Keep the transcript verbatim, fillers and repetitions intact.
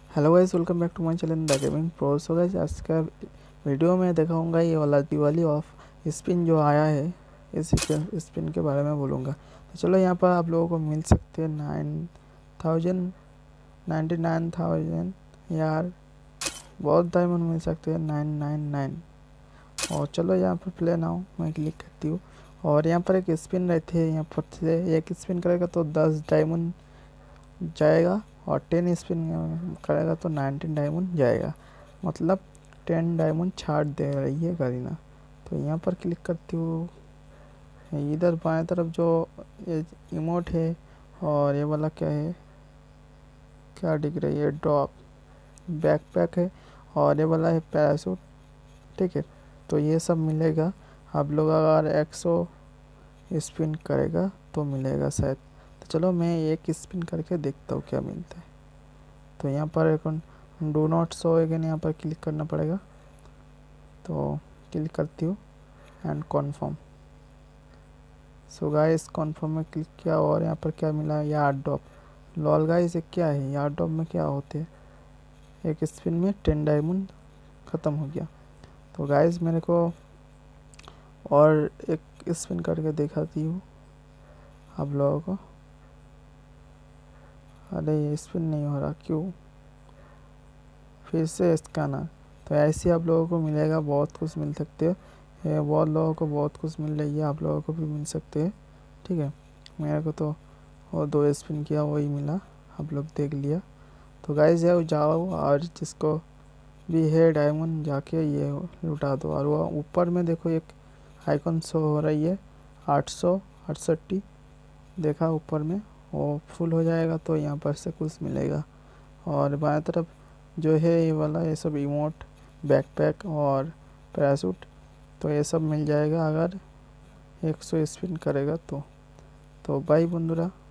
Hello guys, welcome back to my channel the gaming pro. So guys, आज का video में दिखाऊंगा ये वाला दिवाली ऑफ स्पिन जो आया है, इस स्पिन के बारे में बोलूँगा। तो चलो, यहाँ पर आप लोगों को मिल सकते हैं nine thousand ninety nine thousand यार, बहुत डायमंड मिल सकते हैं नाइन नाइन नाइन। और चलो यहाँ पर प्ले नाउ मैं क्लिक करती हूँ और यहाँ पर एक स्पिन रहती है। यहाँ पर से एक स्पिन करेगा तो दस डायमंड जाएगा और टेन स्पिन करेगा तो नाइनटीन डायमंड जाएगा, मतलब टेन डायमंड छाड़ दे रही है करीना। तो यहाँ पर क्लिक करती हूँ, इधर बाएं तरफ जो ये इमोट है और ये वाला क्या है, क्या दिख रही है, ड्रॉप बैकपैक है और ये वाला है पैराशूट। ठीक है, तो ये सब मिलेगा। आप लोग अगर एक सौ स्पिन करेगा तो मिलेगा शायद। तो चलो मैं एक स्पिन करके देखता हूँ क्या मिलता है। तो यहाँ पर एक डू नॉट शो अगेन, यहाँ पर क्लिक करना पड़ेगा। तो क्लिक करती हूँ and confirm. So guys, confirm में क्लिक किया और यहाँ पर क्या मिला, यार ड्रॉप। लॉल गाइस, ये क्या है, यार ड्रॉप में क्या होते हैं, एक स्पिन में टेन डायमंड ख़त्म हो गया। तो गाइस मेरे को और एक स्पिन करके दिखाती हूँ आप लोगों को। अरे ये स्पिन नहीं हो रहा, क्यों, फिर से स्कैनर। तो ऐसे आप लोगों को मिलेगा, बहुत कुछ मिल सकते हैं। बहुत लोगों को बहुत कुछ मिल रही है, आप लोगों को भी मिल सकते हैं। ठीक है, मेरे को तो और दो स्पिन किया वही मिला, आप लोग देख लिया। तो गाइस जाओ जाओ और जिसको भी है डायमंड जाके ये लुटा दो। और वो ऊपर में देखो एक आइकन शो हो रही है आठ सौ अड़सठी, देखा ऊपर में, वो फुल हो जाएगा तो यहाँ पर से कुछ मिलेगा। और बाएं तरफ जो है ये वाला, ये सब इमोट, बैकपैक और पैराशूट, तो ये सब मिल जाएगा अगर एक सौ स्पिन करेगा तो। तो बाय बंधुरा।